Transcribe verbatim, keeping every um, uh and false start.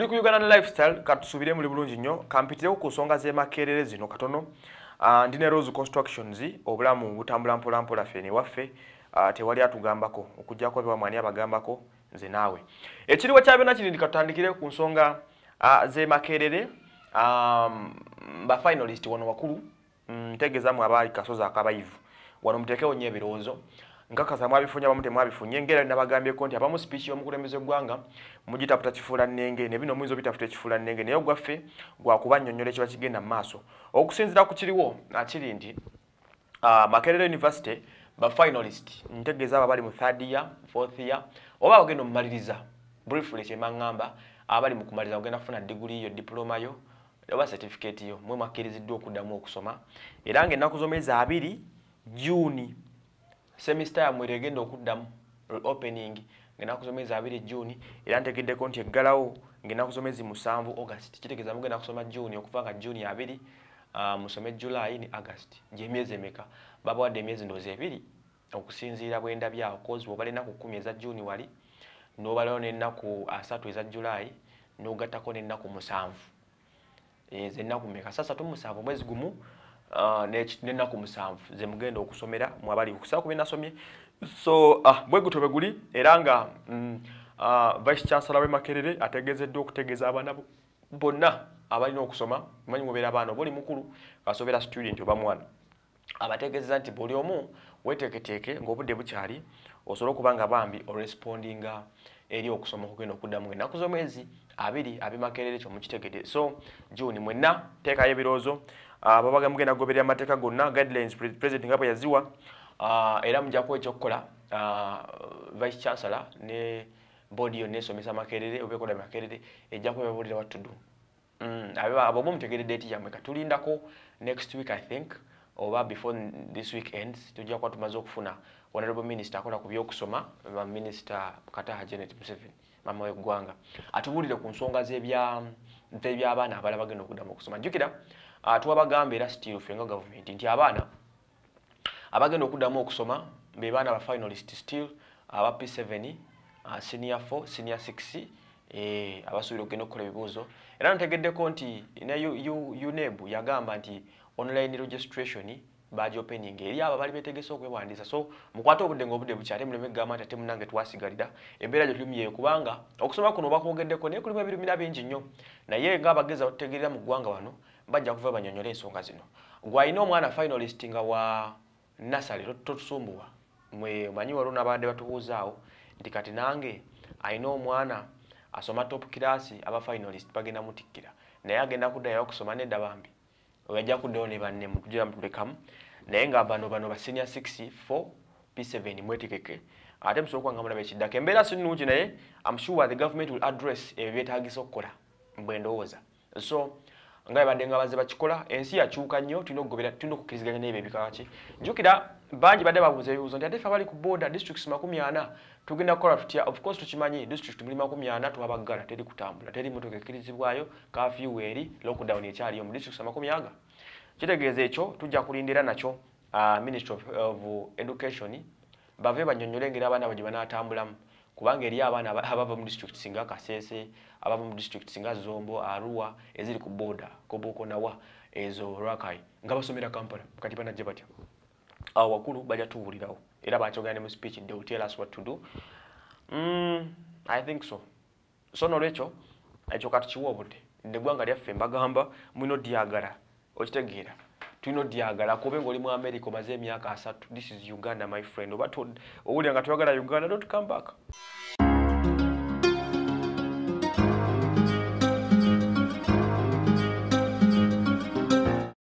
ku Uganda Lifestyle katusubire muri bulungi nnyo kampitire ku nsonga z'emakerere zino katono. Uh, ndine Rose Constructions obulamu butambula mpola mpola fene waffe uh, tewali atugambako okujja ko bamwani abagambako nze naawe. Ekiriwo kyabena kiri ndikatandikire ku nsonga uh, z'emakerere um, ba finalist wano wakulu ntegeza mu abali kasoza akabayivu wano mutekewo nye birowoozo nkakaza mwabifunya bamute mwabifunye ngera nabagambye konti abamu speech y'omukulembeze gwanga mugitafuta kifula nnenge ne bino mwizo bitafuta kifula nnenge nayo gwaffe gwa kubannyonnyola ekiba kigenda mu maaso okusinzira ku kiriwo akiri nti uh, Makerere University ba finalist ntegeza abali mu third year fourth year oba bagenda mumaliriza briefly kyemangamba abali mu kumaliriza ogenda kufuna degree yo diploma yo oba certificate yo mwe makiriziddwa okuddamu okusoma era ng'ennaku z'omwezi abiri June semester ya mwere genda okuddamu opening ng'ennaku z'omwezi abiri June era ntegeddeko nti eggalawo ng'ennaku z'omwezi musanvu August kitegeeza mugenda kusoma June okuva nga June abiri uh, musome July ni August gy'emyezi emeka babawadde emyezi ndoozi ebiri okusinziira bwenda byawo cause bw'obala ennaku kkumi eza June wali n'obalawo n'ennaku asatu eza July n'ogattako n'ennaku musanvu eze ennaku meka sasa tumusanvu mwezi gumu uh, n'ennaku musanvu ze mugenda okusomera mwabali okusaa kuba nasomye so uh, bwe gutobe guli era nga mm, uh, Vice Chancellor Makerere ategezeddwa okutegeeza abaana bonna abalina okusoma manyi mubeera abaana boli mukulu kasobera student oba mwana abategeeza nti buli omu weteeketeeke ng'obudde bukyali osobola okuba nga bambi orespondinga eri okusoma okugenda okuddamu ennaku z'omwezi abiri abimakerere kyo mukitegedde so June mwenna teekayo ebirowoozo ababaga uh, mugenda goberera amateeka gonna guidelines president nga bwe yaziwa uh, era mujja kuwa ekyokukola uh, Vice Chancellor ne body yonna esomesa Makerere obeekola Makerere ejja kubabuulira what to do mm, abo bo mutegedde date yammwe katulindako next week I think oba before this week ends tujja kuba tumaze okufuna honorable minister akola ku by'okusoma minister Kataha Janet Museveni mama w'eggwanga atubuulire ku nsonga z'ebya by'abaana abala bagenda okuddamu okusoma jjukira atuwa bagamba era still fenga government nti abaana abagenda okuddamu okusoma be baana ba finalist still aba P seven uh, senior four senior six eh abasuubira okugenda okukola ebibuuzo era ntegeddeko nti ne U N E B yagamba nti online registration badge opening eri aba bali betegese okwewandiisa so mukwata obudde ng'obudde bukyali muleme gamba nti ate munange twasigalira embeera gye tulimu kubanga okusoma kuno bakwogeddeko naye kulimu ebirumira bingi nnyo naye ng'abagezi abategeerera mu ggwanga wano bajja kuva banyonyola ensonga zino gw'alina omwana finalist nga wa nasale totusumbuwa mwe manyi waliwo n'abadde batubuuzaawo nti kati nange alina omwana asoma top class aba finalist bagenda mutikkira naye agenda kuddayo okusoma nedda bambi oyajja kuddayo ne banne mutujja mutulekamu naye nga bano bano ba senior six four P seven mwetikeke ate musobola kuba nga mulaba ekiddako embeera si nnungi naye I'm sure the government will address ebyo byetaagisa okukola mbwe ndowooza so nga badde nga baze bakikola ensi yakyuka nnyo tulina okugobera tulina okukkiriziganya n'ebyo ebikaba ki jjukira bangi badde babuuza ebibuuzo nti ate ffe abali ku border districts makumi ana tugenda kukola tutya of course tukimanyi district muli makumi ana twabaggala teri kutambula teri motoka ekkirizibwayo kafyu eri lockdown ekyaliyo mu districts makumi aga kitegeeza ekyo tujja kulindira nakyo uh, Ministry of, of Education bave banyonyole engeri abaana bwe banaatambulamu kubanga eri abaana abava mu district singa Kasese abava mu district singa Zombo Arua eziri ku border Koboko nawa ezo Rakai nga basomera Kampala kati banajja batya awo wakulu bajja tuwulirawo era bakyogera ne mu speech they will tell us what to do mm, I think so so nolwekyo ekyo kati kiwa obudde eggwanga lyaffe mbagamba mulina odyagala okitegeera tulina odyagala kuba ng'oli mu America omaze emyaka asatu this is Uganda my friend oba owulira nga toyagala Uganda don't come back